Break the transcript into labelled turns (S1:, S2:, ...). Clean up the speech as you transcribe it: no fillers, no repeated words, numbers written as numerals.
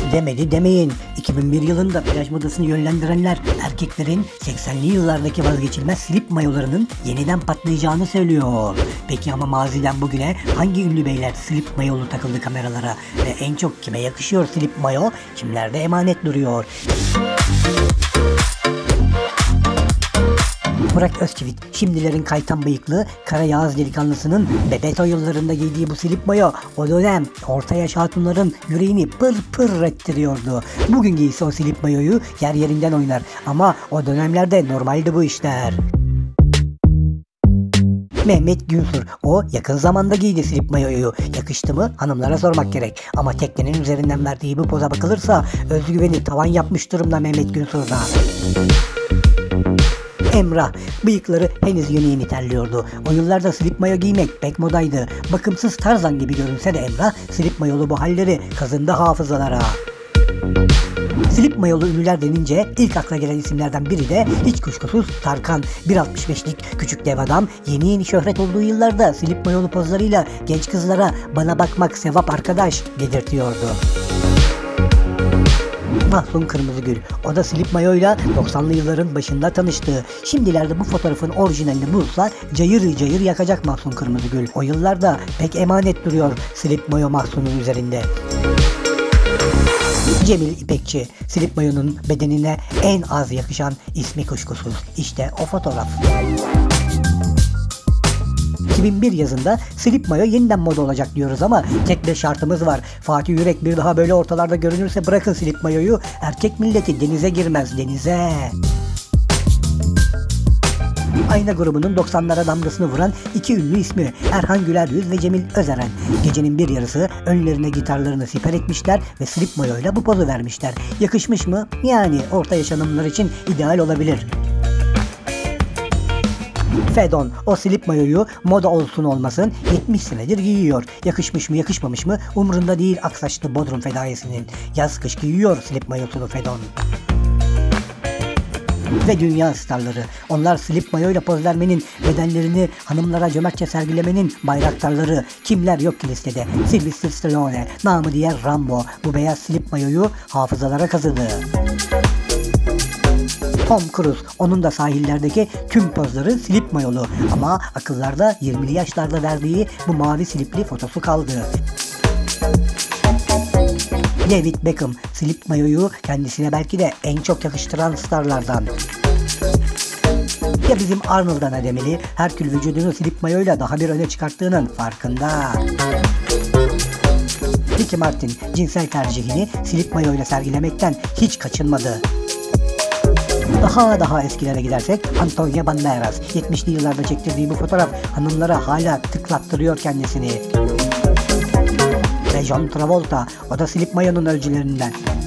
S1: Demedi demeyin. 2001 yılında plaj modasını yönlendirenler erkeklerin 80'li yıllardaki vazgeçilmez slip mayolarının yeniden patlayacağını söylüyor. Peki ama maziden bugüne hangi ünlü beyler slip mayolu takıldı kameralara ve en çok kime yakışıyor slip mayo, kimlerde emanet duruyor? Burak Özçivit, şimdilerin kaytan bıyıklı Kara Yağız delikanlısının Bebeto yıllarında giydiği bu slip mayo o dönem orta yaş hatunların yüreğini pır pır ettiriyordu. Bugün giyse o slip mayoyu yer yerinden oynar ama o dönemlerde normaldi bu işler. Mehmet Günsur, o yakın zamanda giydi slip mayoyu. Yakıştı mı? Hanımlara sormak gerek. Ama teknenin üzerinden verdiği bu poza bakılırsa özgüveni tavan yapmış durumda Mehmet Günsur'da. Emrah, bıyıkları henüz yeni yeni terliyordu. O yıllarda slip mayo giymek pek modaydı. Bakımsız Tarzan gibi görünse de Emrah, slip mayolu bu halleri kazındı hafızalara. Slip mayolu ünlüler denince ilk akla gelen isimlerden biri de hiç kuşkusuz Tarkan. 1.65'lik küçük dev adam yeni yeni şöhret olduğu yıllarda slip mayolu pozlarıyla genç kızlara "bana bakmak sevap arkadaş" dedirtiyordu. Mahsun Kırmızıgül, o da slip mayoyla 90'lı yılların başında tanıştı. Şimdilerde bu fotoğrafın orijinalini bulsa cayır cayır yakacak Mahsun Kırmızıgül. O yıllarda pek emanet duruyor slip mayo Mahsun'un üzerinde. Cemil İpekçi, slip mayonun bedenine en az yakışan ismi kuşkusuz. İşte o fotoğraf. 2001 yazında slip mayo yeniden moda olacak diyoruz ama tek bir şartımız var. Fatih Yürek bir daha böyle ortalarda görünürse bırakın slip mayoyu, erkek milleti denize girmez, denize. Ayna grubunun 90'lara damgasını vuran iki ünlü ismi Erhan Güleryüz ve Cemil Özeren. Gecenin bir yarısı önlerine gitarlarını siper etmişler ve slip mayoyla bu pozu vermişler. Yakışmış mı? Yani orta yaş hanımlar için ideal olabilir. Fedon, o slip mayoyu moda olsun olmasın 70 senedir giyiyor. Yakışmış mı yakışmamış mı umrunda değil aksaçlı Bodrum fedaisinin. Yaz kış giyiyor slip mayosunu Fedon. Ve dünya starları. Onlar slip mayoyla poz vermenin, bedenlerini hanımlara cömertçe sergilemenin bayraktarları. Kimler yok ki listede? Sylvester Stallone, namı diğer Rambo, bu beyaz slip mayoyu hafızalara kazıdı. Tom Cruise, onun da sahillerdeki tüm pozları slip mayolu ama akıllarda 20'li yaşlarda verdiği bu mavi slipli fotosu kaldı. David Beckham, slip mayoyu kendisine belki de en çok yakıştıran starlardan. Ya bizim Arnold'dan ödemeli, Herkül vücudunu slip mayoyla daha bir öne çıkarttığının farkında. Ricky Martin, cinsel tercihini slip mayoyla sergilemekten hiç kaçınmadı. Daha eskilere gidersek Antonio Banderas, 70'li yıllarda çektirdiği bu fotoğraf hanımlara hala tıklattırıyor kendisini. Ve John Travolta, o da slip mayonun öncülerinden.